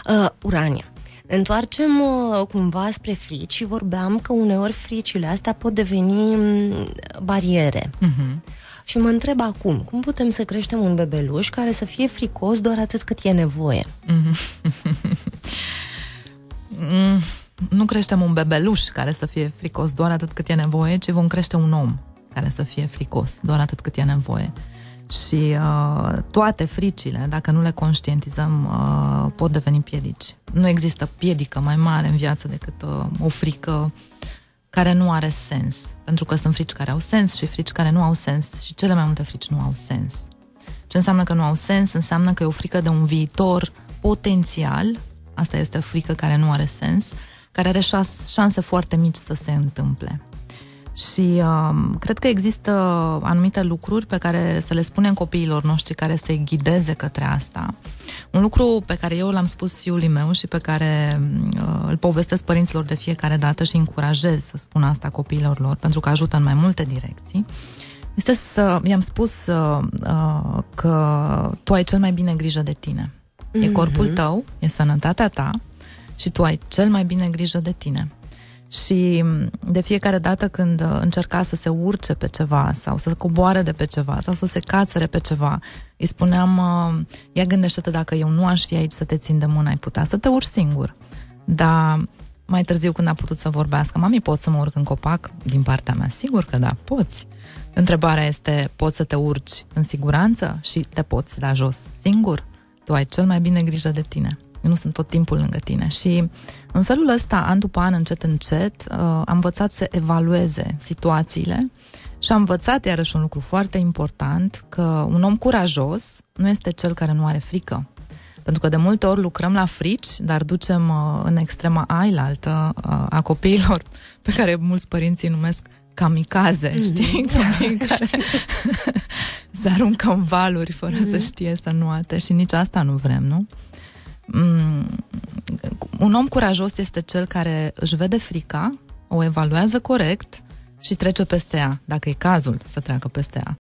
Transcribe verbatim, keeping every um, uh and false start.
Uh, Urania. Ne întoarcem uh, cumva spre frici și vorbeam că uneori fricile astea pot deveni um, bariere. Uh-huh. Și mă întreb acum, cum putem să creștem un bebeluș care să fie fricos doar atât cât e nevoie? Uh-huh. mm, nu creștem un bebeluș care să fie fricos doar atât cât e nevoie, ci vom crește un om care să fie fricos doar atât cât e nevoie. Și uh, toate fricile, dacă nu le conștientizăm, uh, pot deveni piedici. Nu există piedică mai mare în viață decât uh, o frică care nu are sens. Pentru că sunt frici care au sens și frici care nu au sens și cele mai multe frici nu au sens. Ce înseamnă că nu au sens? Înseamnă că e o frică de un viitor potențial, asta este o frică care nu are sens, care are șanse foarte mici să se întâmple. Și uh, cred că există anumite lucruri pe care să le spunem copiilor noștri care să-i ghideze către asta. Un lucru pe care eu l-am spus fiului meu și pe care uh, îl povestesc părinților de fiecare dată și încurajez să spun asta copiilor lor, pentru că ajută în mai multe direcții, este să, i-am spus uh, uh, că tu ai cel mai bine grijă de tine. Mm-hmm. E corpul tău, e sănătatea ta și tu ai cel mai bine grijă de tine. Și de fiecare dată când încerca să se urce pe ceva sau să coboare de pe ceva sau să se cațere pe ceva, îi spuneam, ia gândește-te, dacă eu nu aș fi aici să te țin de mână, ai putea să te urci singur. Dar mai târziu, când a putut să vorbească, mami, pot să mă urc în copac? Din partea mea, sigur că da, poți. Întrebarea este, poți să te urci în siguranță și te poți da jos singur? Tu ai cel mai bine grijă de tine. Eu nu sunt tot timpul lângă tine. Și în felul ăsta, an după an, încet, încet, uh, am învățat să evalueze situațiile și am învățat, iarăși, un lucru foarte important, că un om curajos nu este cel care nu are frică. Pentru că de multe ori lucrăm la frici, dar ducem uh, în extrema ailaltă uh, a copiilor, pe care mulți părinți îi numesc kamikaze, mm-hmm. știi? Copii care se aruncă în valuri fără mm-hmm. să știe să nuate și nici asta nu vrem, nu? Mm, un om curajos este cel care își vede frica, o evaluează corect și trece peste ea, dacă e cazul să treacă peste ea.